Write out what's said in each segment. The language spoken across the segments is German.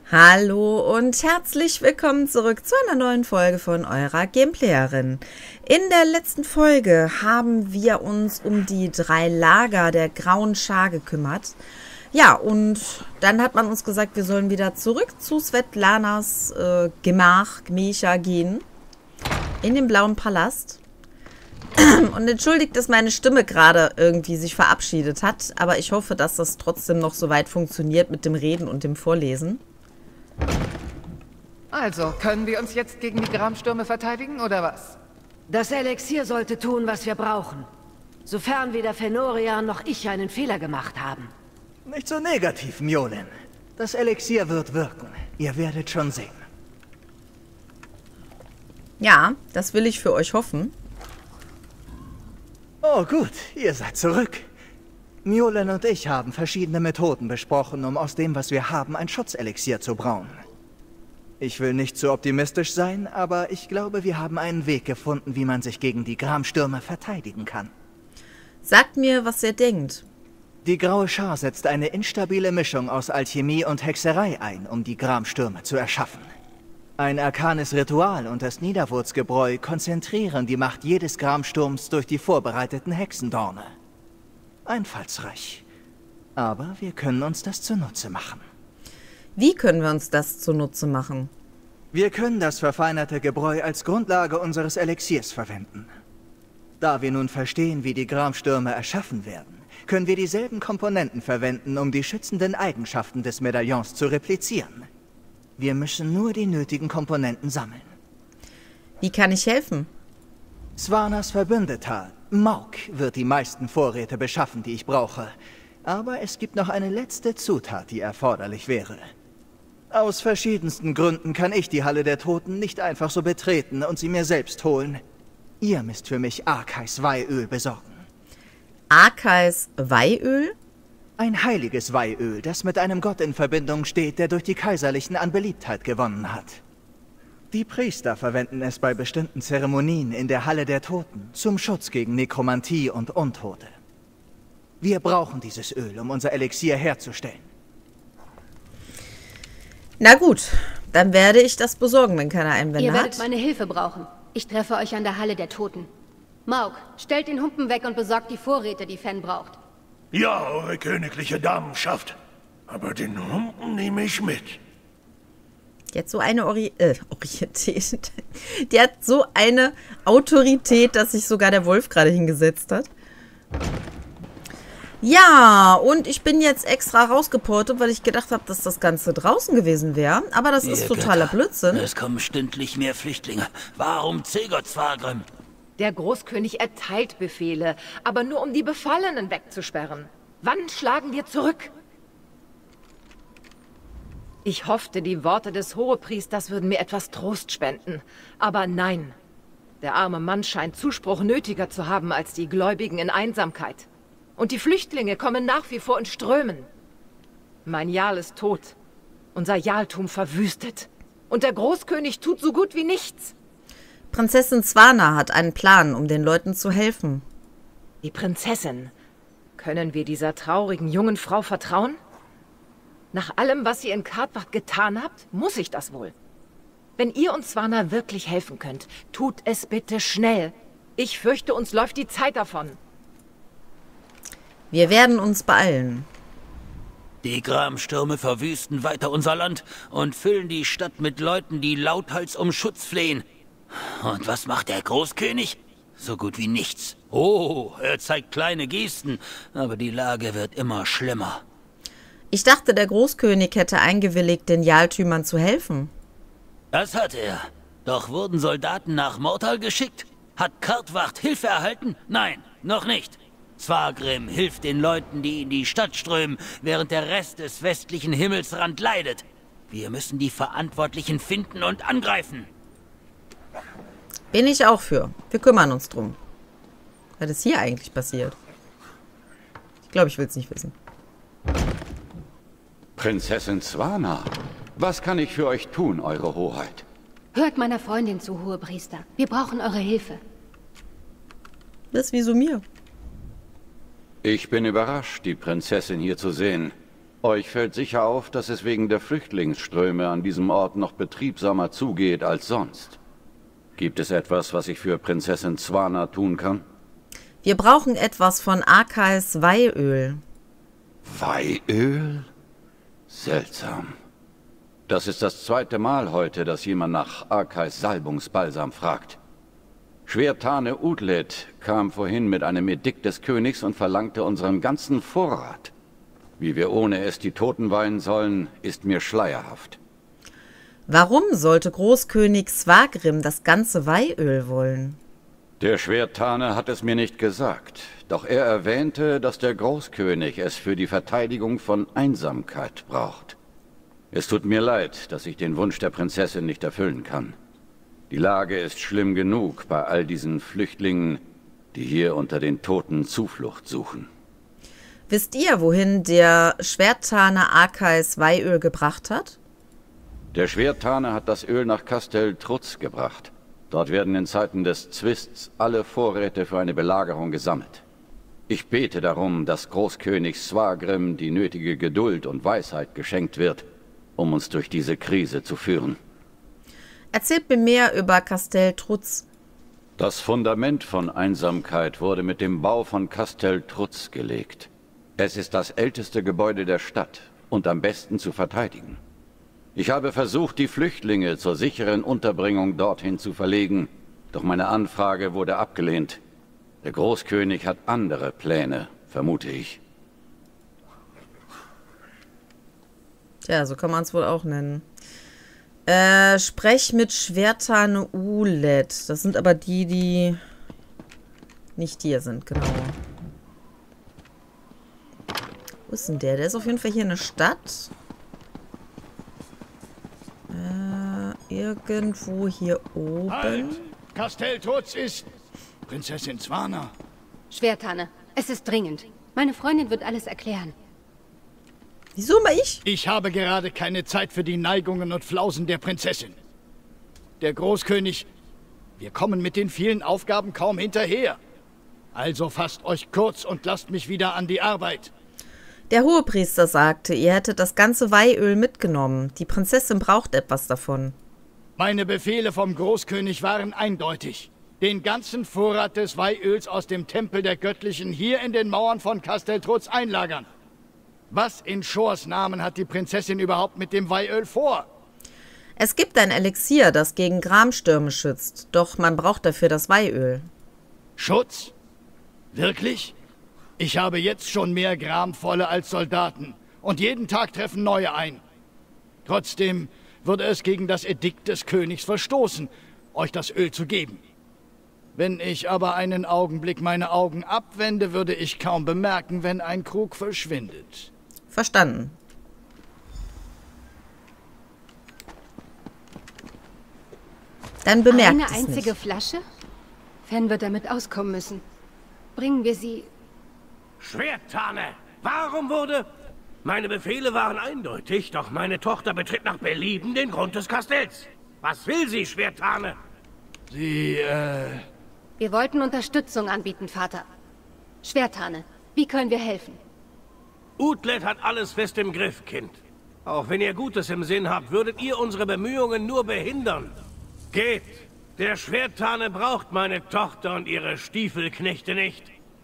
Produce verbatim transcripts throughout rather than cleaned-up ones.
Hallo und herzlich willkommen zurück zu einer neuen Folge von eurer Gameplayerin. In der letzten Folge haben wir uns um die drei Lager der Grauen Schar gekümmert. Ja, und dann hat man uns gesagt, wir sollen wieder zurück zu Svetlanas äh, Gemach, Gemächer gehen. In den Blauen Palast. Und entschuldigt, dass meine Stimme gerade irgendwie sich verabschiedet hat, aber ich hoffe, dass das trotzdem noch so weit funktioniert mit dem Reden und dem Vorlesen. Also, können wir uns jetzt gegen die Gramstürme verteidigen, oder was? Das Elixier sollte tun, was wir brauchen. Sofern weder Fenorian noch ich einen Fehler gemacht haben. Nicht so negativ, Mjolin. Das Elixier wird wirken. Ihr werdet schon sehen. Ja, das will ich für euch hoffen. Oh gut, ihr seid zurück. Mjolin und ich haben verschiedene Methoden besprochen, um aus dem, was wir haben, ein Schutzelixier zu brauen. Ich will nicht zu optimistisch sein, aber ich glaube, wir haben einen Weg gefunden, wie man sich gegen die Gramstürme verteidigen kann. Sagt mir, was ihr denkt. Die Graue Schar setzt eine instabile Mischung aus Alchemie und Hexerei ein, um die Gramstürme zu erschaffen. Ein arkanes Ritual und das Niederwurzgebräu konzentrieren die Macht jedes Gramsturms durch die vorbereiteten Hexendorne. Einfallsreich. Aber wir können uns das zunutze machen. Wie können wir uns das zunutze machen? Wir können das verfeinerte Gebräu als Grundlage unseres Elixiers verwenden. Da wir nun verstehen, wie die Gramstürme erschaffen werden, können wir dieselben Komponenten verwenden, um die schützenden Eigenschaften des Medaillons zu replizieren. Wir müssen nur die nötigen Komponenten sammeln. Wie kann ich helfen? Svanas Verbündeter, Mauk, wird die meisten Vorräte beschaffen, die ich brauche. Aber es gibt noch eine letzte Zutat, die erforderlich wäre. Aus verschiedensten Gründen kann ich die Halle der Toten nicht einfach so betreten und sie mir selbst holen. Ihr müsst für mich Arkais Weihöl besorgen. Arkais Weihöl? Ein heiliges Weihöl, das mit einem Gott in Verbindung steht, der durch die Kaiserlichen an Beliebtheit gewonnen hat. Die Priester verwenden es bei bestimmten Zeremonien in der Halle der Toten zum Schutz gegen Nekromantie und Untote. Wir brauchen dieses Öl, um unser Elixier herzustellen. Na gut, dann werde ich das besorgen, wenn keiner Einwände Ihr hat. werdet meine Hilfe brauchen. Ich treffe euch an der Halle der Toten. Mauk, stellt den Humpen weg und besorgt die Vorräte, die Fen braucht. Ja, eure königliche Damenschaft. Aber den Humpen nehme ich mit. Die hat so eine Ori äh, Orientität. Die hat so eine Autorität, dass sich sogar der Wolf gerade hingesetzt hat. Ja, und ich bin jetzt extra rausgeportet, weil ich gedacht habe, dass das Ganze draußen gewesen wäre. Aber das ist totaler Blödsinn. Es kommen stündlich mehr Flüchtlinge. Warum zögert Zwargrim? Der Großkönig erteilt Befehle, aber nur um die Befallenen wegzusperren. Wann schlagen wir zurück? Ich hoffte, die Worte des Hohepriesters würden mir etwas Trost spenden. Aber nein. Der arme Mann scheint Zuspruch nötiger zu haben als die Gläubigen in Einsamkeit. Und die Flüchtlinge kommen nach wie vor in Strömen. Mein Jarl ist tot. Unser Jarltum verwüstet. Und der Großkönig tut so gut wie nichts. Prinzessin Svana hat einen Plan, um den Leuten zu helfen. Die Prinzessin. Können wir dieser traurigen jungen Frau vertrauen? Nach allem, was ihr in Katwach getan habt, muss ich das wohl. Wenn ihr uns Svana wirklich helfen könnt, tut es bitte schnell. Ich fürchte, uns läuft die Zeit davon. Wir werden uns beeilen. Die Gramstürme verwüsten weiter unser Land und füllen die Stadt mit Leuten, die lauthals um Schutz flehen. Und was macht der Großkönig? So gut wie nichts. Oh, er zeigt kleine Gesten, aber die Lage wird immer schlimmer. Ich dachte, der Großkönig hätte eingewilligt, den Jarltümern zu helfen. Das hat er. Doch wurden Soldaten nach Mortal geschickt? Hat Kartwacht Hilfe erhalten? Nein, noch nicht. Zwargrim hilft den Leuten, die in die Stadt strömen, während der Rest des westlichen Himmelsrand leidet. Wir müssen die Verantwortlichen finden und angreifen. Bin ich auch für. Wir kümmern uns drum. Was ist hier eigentlich passiert? Ich glaube, ich will es nicht wissen. Prinzessin Svana, was kann ich für euch tun, Eure Hoheit? Hört meiner Freundin zu, Hohepriester. Wir brauchen eure Hilfe. Das ist wie so mir. Ich bin überrascht, die Prinzessin hier zu sehen. Euch fällt sicher auf, dass es wegen der Flüchtlingsströme an diesem Ort noch betriebsamer zugeht als sonst. Gibt es etwas, was ich für Prinzessin Zwana tun kann? Wir brauchen etwas von Arkais Weihöl. Weihöl? Seltsam. Das ist das zweite Mal heute, dass jemand nach Arkais Salbungsbalsam fragt. Schwertane Utlet kam vorhin mit einem Edikt des Königs und verlangte unseren ganzen Vorrat. Wie wir ohne es die Toten weihen sollen, ist mir schleierhaft. Warum sollte Großkönig Swagrim das ganze Weihöl wollen? Der Schwertane hat es mir nicht gesagt, doch er erwähnte, dass der Großkönig es für die Verteidigung von Einsamkeit braucht. Es tut mir leid, dass ich den Wunsch der Prinzessin nicht erfüllen kann. Die Lage ist schlimm genug bei all diesen Flüchtlingen, die hier unter den Toten Zuflucht suchen. Wisst ihr, wohin der Schwertane Arkais Weihöl gebracht hat? Der Schwertane hat das Öl nach Kastel Trutz gebracht. Dort werden in Zeiten des Zwists alle Vorräte für eine Belagerung gesammelt. Ich bete darum, dass Großkönig Swagrim die nötige Geduld und Weisheit geschenkt wird, um uns durch diese Krise zu führen. Erzählt mir mehr über Kastel Trutz. Das Fundament von Einsamkeit wurde mit dem Bau von Kastel Trutz gelegt. Es ist das älteste Gebäude der Stadt und am besten zu verteidigen. Ich habe versucht, die Flüchtlinge zur sicheren Unterbringung dorthin zu verlegen, doch meine Anfrage wurde abgelehnt. Der Großkönig hat andere Pläne, vermute ich. Tja, so kann man es wohl auch nennen. Äh, sprech mit Schwertane Ulet. Das sind aber die, die nicht hier sind, genau. Wo ist denn der? Der ist auf jeden Fall hier in der Stadt. Äh, irgendwo hier oben. Halt! Kastel Trutz ist Prinzessin Zwana. Schwertane, es ist dringend. Meine Freundin wird alles erklären. Wieso mal ich? Ich habe gerade keine Zeit für die Neigungen und Flausen der Prinzessin. Der Großkönig... Wir kommen mit den vielen Aufgaben kaum hinterher. Also fasst euch kurz und lasst mich wieder an die Arbeit. Der Hohepriester sagte, ihr hättet das ganze Weihöl mitgenommen. Die Prinzessin braucht etwas davon. Meine Befehle vom Großkönig waren eindeutig. Den ganzen Vorrat des Weihöls aus dem Tempel der Göttlichen hier in den Mauern von Kastel Trutz einlagern. Was in Shors Namen hat die Prinzessin überhaupt mit dem Weihöl vor? Es gibt ein Elixier, das gegen Gramstürme schützt. Doch man braucht dafür das Weihöl. Schutz? Wirklich? Ich habe jetzt schon mehr Gramvolle als Soldaten. Und jeden Tag treffen neue ein. Trotzdem würde es gegen das Edikt des Königs verstoßen, euch das Öl zu geben. Wenn ich aber einen Augenblick meine Augen abwende, würde ich kaum bemerken, wenn ein Krug verschwindet. Verstanden. Dann bemerkt Eine es einzige nicht. Flasche? Fen wird damit auskommen müssen. Bringen wir sie... Schwertane! Warum wurde... Meine Befehle waren eindeutig, doch meine Tochter betritt nach Belieben den Grund des Kastells. Was will sie, Schwertane? Sie, äh... Wir wollten Unterstützung anbieten, Vater. Schwertane, wie können wir helfen? Utlet hat alles fest im Griff, Kind. Auch wenn ihr Gutes im Sinn habt, würdet ihr unsere Bemühungen nur behindern. Geht! Der Schwertane braucht meine Tochter und ihre Stiefelknechte nicht.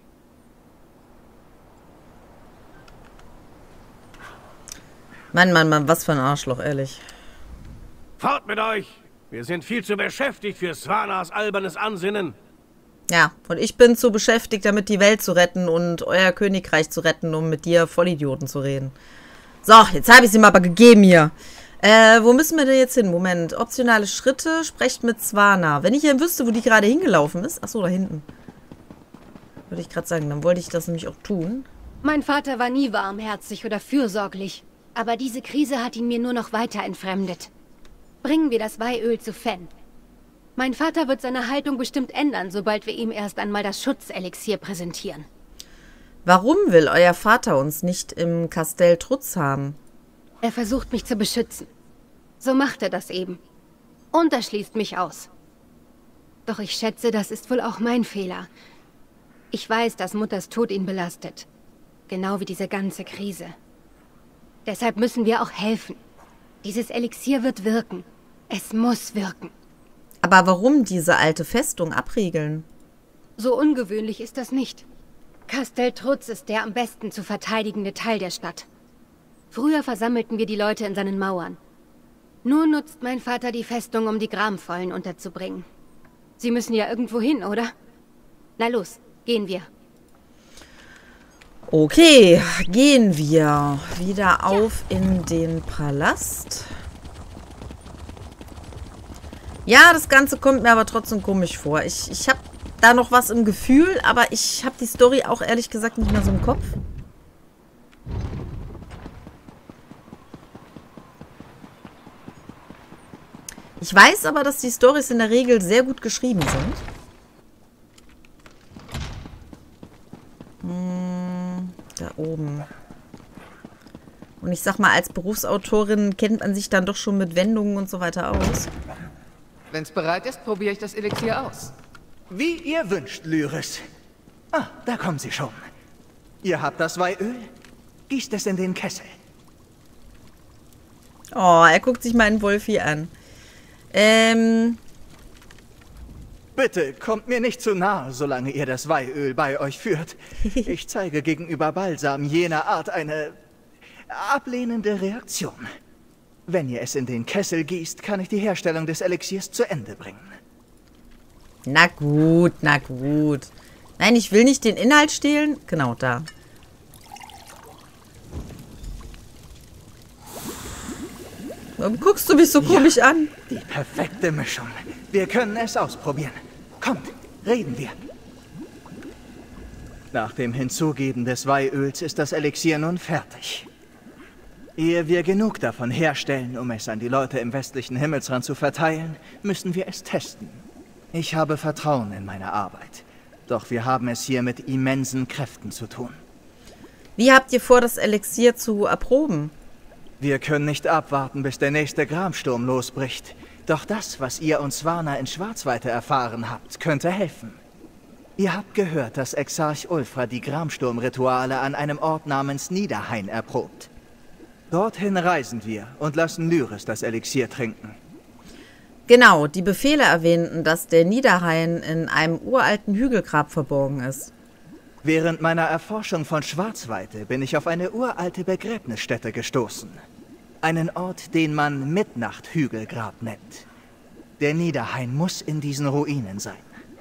Mann, Mann, Mann, was für ein Arschloch, ehrlich. Fort mit euch! Wir sind viel zu beschäftigt für Zwanas albernes Ansinnen. Ja, und ich bin zu beschäftigt, damit die Welt zu retten und euer Königreich zu retten, um mit dir Vollidioten zu reden. So, jetzt habe ich sie mal aber gegeben hier. Äh, wo müssen wir denn jetzt hin? Moment, optionale Schritte, sprecht mit Zwana. Wenn ich ja wüsste, wo die gerade hingelaufen ist. Achso, da hinten. Würde ich gerade sagen, dann wollte ich das nämlich auch tun. Mein Vater war nie warmherzig oder fürsorglich. Aber diese Krise hat ihn mir nur noch weiter entfremdet. Bringen wir das Weihöl zu Fen. Mein Vater wird seine Haltung bestimmt ändern, sobald wir ihm erst einmal das Schutzelixier präsentieren. Warum will euer Vater uns nicht im Kastel Trutz haben? Er versucht mich zu beschützen. So macht er das eben. Und er schließt mich aus. Doch ich schätze, das ist wohl auch mein Fehler. Ich weiß, dass Mutters Tod ihn belastet. Genau wie diese ganze Krise. Deshalb müssen wir auch helfen. Dieses Elixier wird wirken. Es muss wirken. Aber warum diese alte Festung abriegeln? So ungewöhnlich ist das nicht. Castel Trutz ist der am besten zu verteidigende Teil der Stadt. Früher versammelten wir die Leute in seinen Mauern. Nun nutzt mein Vater die Festung, um die Gramvollen unterzubringen. Sie müssen ja irgendwo hin, oder? Na los, gehen wir. Okay, gehen wir wieder auf in den Palast. Ja, das Ganze kommt mir aber trotzdem komisch vor. Ich, ich habe da noch was im Gefühl, aber ich habe die Story auch ehrlich gesagt nicht mehr so im Kopf. Ich weiß aber, dass die Storys in der Regel sehr gut geschrieben sind. Hm, da oben. Und ich sag mal, als Berufsautorin kennt man sich dann doch schon mit Wendungen und so weiter aus. Wenn's bereit ist, probiere ich das Elixier aus. Wie ihr wünscht, Lyris. Ah, da kommen sie schon. Ihr habt das Weihöl? Gießt es in den Kessel. Oh, er guckt sich meinen Wolfi an. Ähm... Bitte, kommt mir nicht zu nahe, solange ihr das Weihöl bei euch führt. Ich zeige gegenüber Balsam jener Art eine ablehnende Reaktion. Wenn ihr es in den Kessel gießt, kann ich die Herstellung des Elixiers zu Ende bringen. Na gut, na gut. Nein, ich will nicht den Inhalt stehlen. Genau, da. Warum guckst du mich so komisch Ja, an? Die perfekte Mischung. Wir können es ausprobieren. Kommt, reden wir. Nach dem Hinzugeben des Weihöls ist das Elixier nun fertig. Ehe wir genug davon herstellen, um es an die Leute im westlichen Himmelsrand zu verteilen, müssen wir es testen. Ich habe Vertrauen in meine Arbeit. Doch wir haben es hier mit immensen Kräften zu tun. Wie habt ihr vor, das Elixier zu erproben? Wir können nicht abwarten, bis der nächste Gramsturm losbricht. Doch das, was ihr und Swana in Schwarzweite erfahren habt, könnte helfen. Ihr habt gehört, dass Exarch Ulfra die Gramsturm-Rituale an einem Ort namens Niederhain erprobt. Dorthin reisen wir und lassen Lyris das Elixier trinken. Genau, die Befehle erwähnten, dass der Niederhain in einem uralten Hügelgrab verborgen ist. Während meiner Erforschung von Schwarzweite bin ich auf eine uralte Begräbnisstätte gestoßen. Einen Ort, den man Mitnacht-Hügelgrab nennt. Der Niederhain muss in diesen Ruinen sein.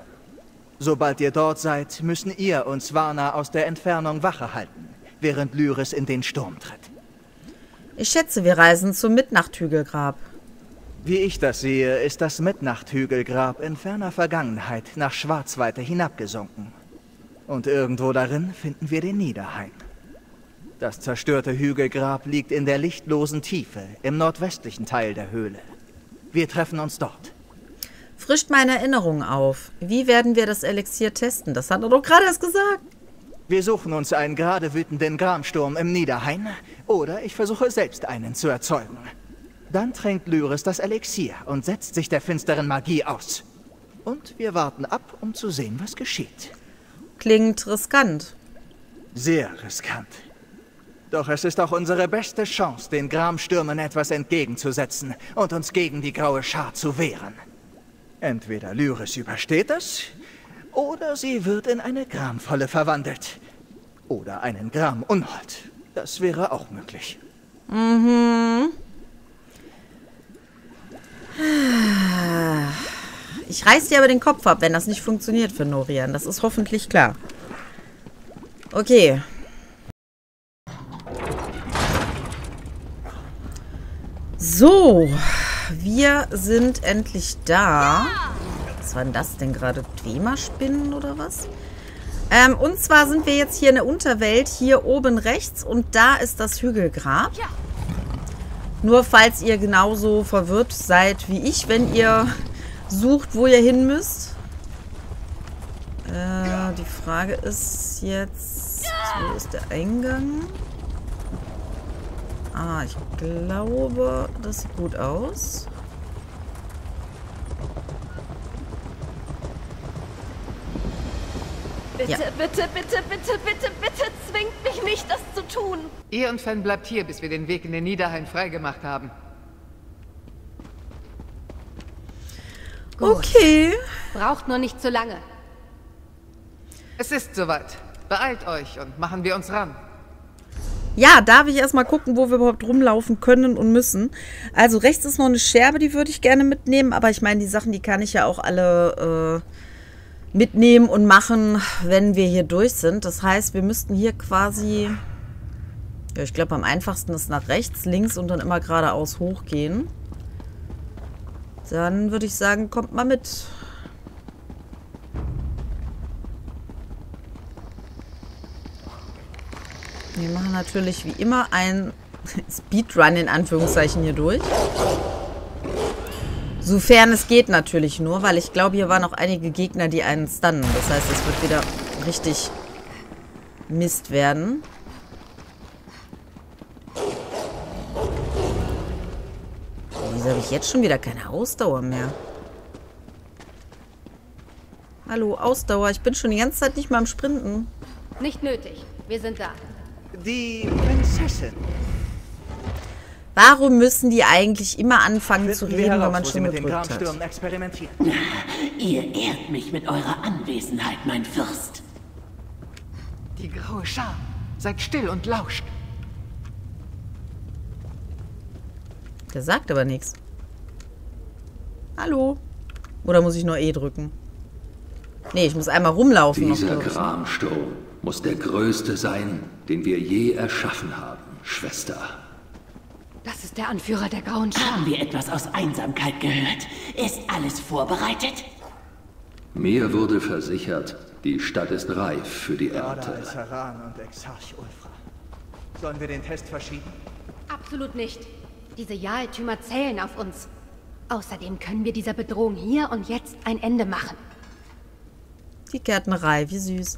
Sobald ihr dort seid, müssen ihr und Swana aus der Entfernung Wache halten, während Lyris in den Sturm tritt. Ich schätze, wir reisen zum Mitnacht-Hügelgrab. Wie ich das sehe, ist das Mitnacht-Hügelgrab in ferner Vergangenheit nach Schwarzweite hinabgesunken. Und irgendwo darin finden wir den Niederhain. Das zerstörte Hügelgrab liegt in der lichtlosen Tiefe im nordwestlichen Teil der Höhle. Wir treffen uns dort. Frischt meine Erinnerung auf. Wie werden wir das Elixier testen? Das hat er doch gerade erst gesagt. Wir suchen uns einen gerade wütenden Gramsturm im Niederhain oder ich versuche selbst einen zu erzeugen. Dann tränkt Lyris das Elixier und setzt sich der finsteren Magie aus. Und wir warten ab, um zu sehen, was geschieht. Klingt riskant. Sehr riskant. Doch es ist auch unsere beste Chance, den Gramstürmen etwas entgegenzusetzen und uns gegen die graue Schar zu wehren. Entweder Lyris übersteht es, oder sie wird in eine Gramvolle verwandelt. Oder einen Gram Unhold. Das wäre auch möglich. Mhm. Ich reiß dir aber den Kopf ab, wenn das nicht funktioniert für Norian. Das ist hoffentlich klar. Okay. So. Wir sind endlich da. Was war denn das denn gerade? Dwemer-Spinnen oder was? Ähm, und zwar sind wir jetzt hier in der Unterwelt, hier oben rechts. Und da ist das Hügelgrab. Nur falls ihr genauso verwirrt seid wie ich, wenn ihr sucht, wo ihr hin müsst. Äh, die Frage ist jetzt, wo ist der Eingang? Ah, ich glaube, das sieht gut aus. Bitte, Ja. bitte, bitte, bitte, bitte, bitte zwingt mich nicht, das zu tun. Ihr und Fen bleibt hier, bis wir den Weg in den Niederhain freigemacht haben. Okay. Braucht nur nicht zu lange. Es ist soweit. Beeilt euch und machen wir uns ran. Ja, darf ich erstmal gucken, wo wir überhaupt rumlaufen können und müssen. Also rechts ist noch eine Scherbe, die würde ich gerne mitnehmen. Aber ich meine, die Sachen, die kann ich ja auch alle äh, mitnehmen und machen, wenn wir hier durch sind. Das heißt, wir müssten hier quasi... Ja, ich glaube, am einfachsten ist nach rechts, links und dann immer geradeaus hochgehen. Dann würde ich sagen, kommt mal mit. Wir machen natürlich wie immer ein Speedrun in Anführungszeichen hier durch. Sofern es geht natürlich nur, weil ich glaube, hier waren noch einige Gegner, die einen stunnen. Das heißt, es wird wieder richtig Mist werden. Wieso habe ich jetzt schon wieder keine Ausdauer mehr? Hallo, Ausdauer. Ich bin schon die ganze Zeit nicht mal am Sprinten. Nicht nötig. Wir sind da. Die Prinzessin. Warum müssen die eigentlich immer anfangen zu Finden wir reden, wenn heraus, man wo sie schon mit den gedrückt hat? Gramstürmen experimentieren. Ihr ehrt mich mit eurer Anwesenheit, mein Fürst. Die graue Schar. Seid still und lauscht. Der sagt aber nichts. Hallo? Oder muss ich nur E drücken? Nee, ich muss einmal rumlaufen. Dieser noch, Gramsturm muss der größte sein, den wir je erschaffen haben, Schwester. Das ist der Anführer der Grauen Schar. Haben wir etwas aus Einsamkeit gehört? Ist alles vorbereitet? Mir wurde versichert, die Stadt ist reif für die Gerade Ernte. Al-Saran und Exarch Ulfra. Sollen wir den Test verschieben? Absolut nicht. Diese Jahrtümer zählen auf uns. Außerdem können wir dieser Bedrohung hier und jetzt ein Ende machen. Die Gärtnerei, wie süß.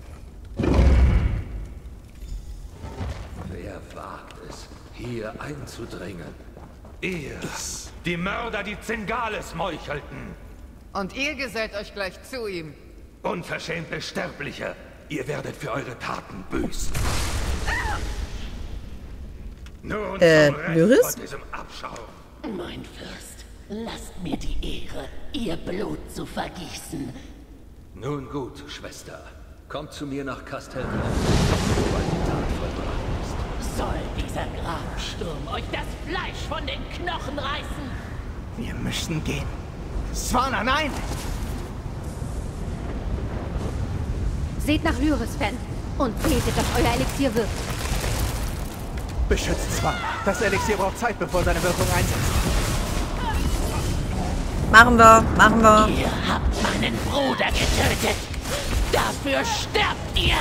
Wer wagt es, hier einzudringen? Ihr, die Mörder, die Zingales meuchelten. Und ihr gesellt euch gleich zu ihm. Unverschämte Sterbliche, ihr werdet für eure Taten büßen. Nun Äh, zum Recht Lyris? von diesem Abschau. Mein Fürst, lasst mir die Ehre, ihr Blut zu vergießen. Nun gut, Schwester. Kommt zu mir nach Kastel, sobald die Tat vollbracht ist. Soll dieser Grabsturm euch das Fleisch von den Knochen reißen? Wir müssen gehen. Swana, nein! Seht nach Lyris, Fen, und betet, dass euer Elixier wirkt. Beschützt Swana. Das Elixier braucht Zeit, bevor seine Wirkung einsetzt. Machen wir, machen wir. Ihr habt meinen Bruder getötet. Dafür sterbt ihr!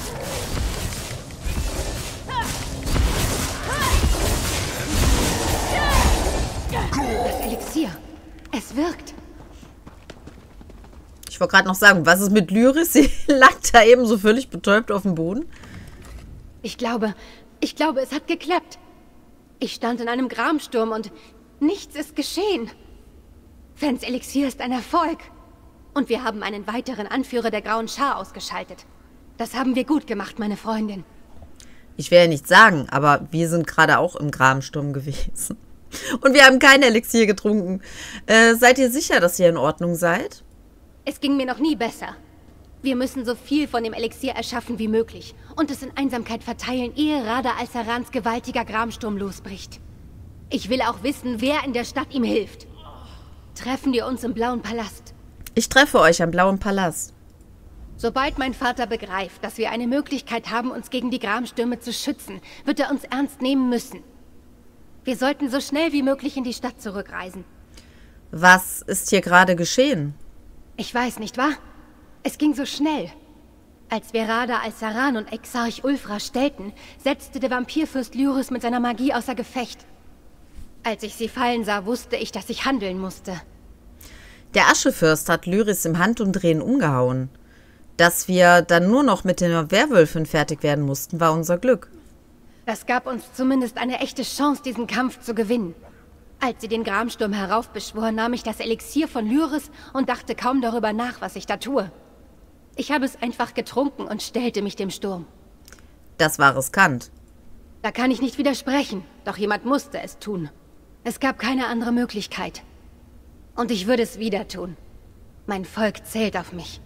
Das Elixier. Es wirkt. Ich wollte gerade noch sagen, was ist mit Lyris? Sie lag da eben so völlig betäubt auf dem Boden. Ich glaube, ich glaube, es hat geklappt. Ich stand in einem Gramsturm und nichts ist geschehen. Fens Elixier ist ein Erfolg. Und wir haben einen weiteren Anführer der Grauen Schar ausgeschaltet. Das haben wir gut gemacht, meine Freundin. Ich will ja nichts sagen, aber wir sind gerade auch im Gramsturm gewesen. Und wir haben kein Elixier getrunken. Äh, seid ihr sicher, dass ihr in Ordnung seid? Es ging mir noch nie besser. Wir müssen so viel von dem Elixier erschaffen wie möglich und es in Einsamkeit verteilen, ehe Rada Al-Sarans gewaltiger Gramsturm losbricht. Ich will auch wissen, wer in der Stadt ihm hilft. Treffen wir uns im Blauen Palast. Ich treffe euch am Blauen Palast. Sobald mein Vater begreift, dass wir eine Möglichkeit haben, uns gegen die Gramstürme zu schützen, wird er uns ernst nehmen müssen. Wir sollten so schnell wie möglich in die Stadt zurückreisen. Was ist hier gerade geschehen? Ich weiß, nicht wahr? Es ging so schnell. Als wir Rada Al-Saran und Exarch Ulfra stellten, setzte der Vampirfürst Lyris mit seiner Magie außer Gefecht. Als ich sie fallen sah, wusste ich, dass ich handeln musste. Der Aschefürst hat Lyris im Handumdrehen umgehauen. Dass wir dann nur noch mit den Werwölfen fertig werden mussten, war unser Glück. Das gab uns zumindest eine echte Chance, diesen Kampf zu gewinnen. Als sie den Gramsturm heraufbeschwor, nahm ich das Elixier von Lyris und dachte kaum darüber nach, was ich da tue. Ich habe es einfach getrunken und stellte mich dem Sturm. Das war riskant. Da kann ich nicht widersprechen, doch jemand musste es tun. Es gab keine andere Möglichkeit. Und ich würde es wieder tun. Mein Volk zählt auf mich.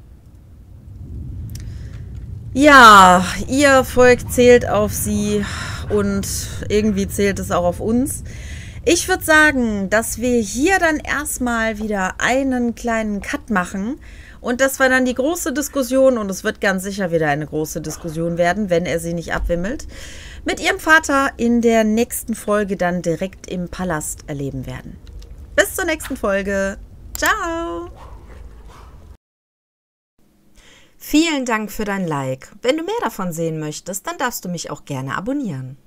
Ja, ihr Volk zählt auf sie und irgendwie zählt es auch auf uns. Ich würde sagen, dass wir hier dann erstmal wieder einen kleinen Cut machen und das war dann die große Diskussion und es wird ganz sicher wieder eine große Diskussion werden, wenn er sie nicht abwimmelt, mit ihrem Vater in der nächsten Folge dann direkt im Palast erleben werden. Bis zur nächsten Folge. Ciao! Vielen Dank für dein Like. Wenn du mehr davon sehen möchtest, dann darfst du mich auch gerne abonnieren.